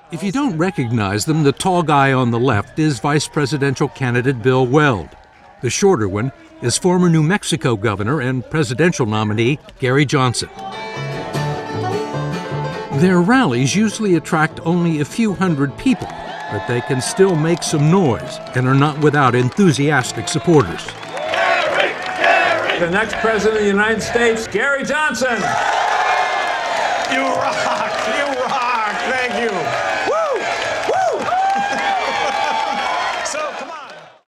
If you don't recognize them, the tall guy on the left is Vice Presidential candidate Bill Weld. The shorter one is former New Mexico governor and presidential nominee Gary Johnson. Their rallies usually attract only a few hundred people, but they can still make some noise and are not without enthusiastic supporters. Gary! Gary! The next president of the United States, Gary Johnson! You rock! You